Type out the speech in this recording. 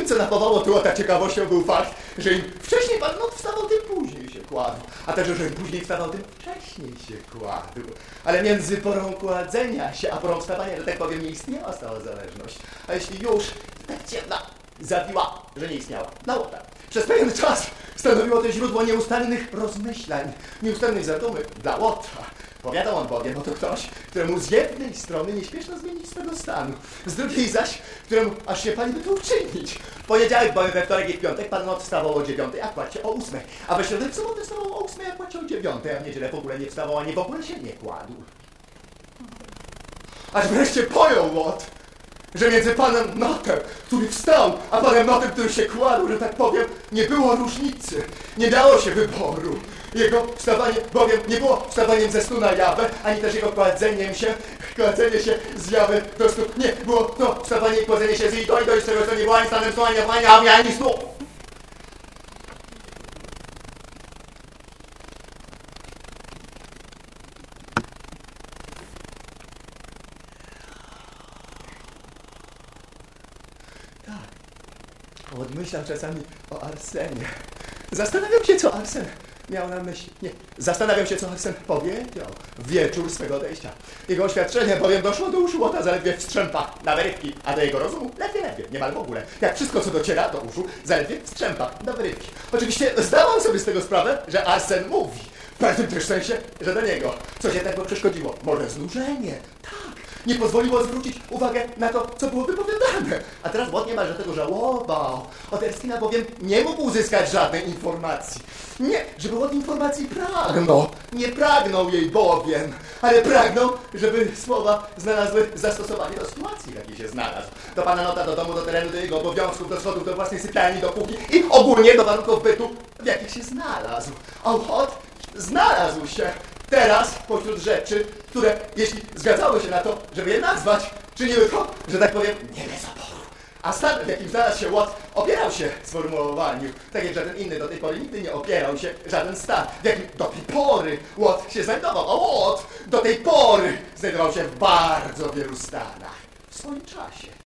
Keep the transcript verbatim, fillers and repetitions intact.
co napawało Tułota ciekawością, był fakt, że im wcześniej pan Not wstawał, tym później się kładł. A także, że im później wstawał, tym wcześniej się kładł. Ale między porą kładzenia się a porą wstawania, że tak powiem, nie istniała stała zależność. A jeśli już, to tak ciemna zawiła, że nie istniała. Na Łota. Przez pewien czas stanowiło to źródło nieustannych rozmyślań, nieustannej zadumy dla Łota. Powiadał on bowiem, oto ktoś, któremu z jednej strony nie śpieszno zmienić swego stanu, z drugiej zaś, któremu aż się pani by to uczynić. W poniedziałek, bowiem we wtorek i w piątek pan Not wstawał o dziewiątej, a kładł się o ósmej, a we środę w sobotę wstawał o ósmej, a kładł się o dziewiątej, a w niedzielę w ogóle nie wstawał, ani w ogóle się nie kładł. Aż wreszcie pojął Łot, że między panem Notem, który wstał, a panem Notem, który się kładł, że tak powiem, nie było różnicy, nie dało się wyboru. Jego wstawanie bowiem nie było wstawaniem ze snu na jawę, ani też jego kładzeniem się, kładzenie się z jawy do snu. Nie, było to wstawanie i kładzenie się z i do i do z tego, co nie było ani stanem snu, ani ani ani snu. Tak, odmyślam czasami o Arsenie. Zastanawiam się, co Arsen miał na myśli. Nie, zastanawiam się, co Arsen powiedział w wieczór swego odejścia. Jego oświadczenie bowiem doszło do uszu Łota zaledwie w strzępach na wyrywki, a do jego rozumu ledwie, ledwie, niemal w ogóle. Jak wszystko, co dociera do uszu, zaledwie w strzępach na wyrywki. Oczywiście zdałam sobie z tego sprawę, że Arsen mówi. W pewnym też sensie, że do niego coś jednak mu przeszkodziło. Może znużenie. Tak. Nie pozwoliło zwrócić uwagę na to, co było wypowiadane. A teraz Łot niemalże tego żałował. Od Erskina bowiem nie mógł uzyskać żadnej informacji. Nie, żeby Łot informacji pragnął. Nie pragnął jej bowiem, ale pragnął, żeby słowa znalazły zastosowanie do sytuacji, w jakiej się znalazł. Do pana Nota, do domu, do terenu, do jego obowiązków, do schodów, do własnej sypialni, do kuchni i ogólnie do warunków bytu, w jakich się znalazł. A Łot znalazł się teraz pośród rzeczy, które, jeśli zgadzały się na to, żeby je nazwać, czyniły to, że tak powiem, nie bez oporu. A stan, w jakim znalazł się Łot, opierał się sformułowaniu, tak jak żaden inny do tej pory nigdy nie opierał się żaden stan, w jakim do tej pory Łot się znajdował. A Łot do tej pory znajdował się w bardzo wielu stanach w swoim czasie.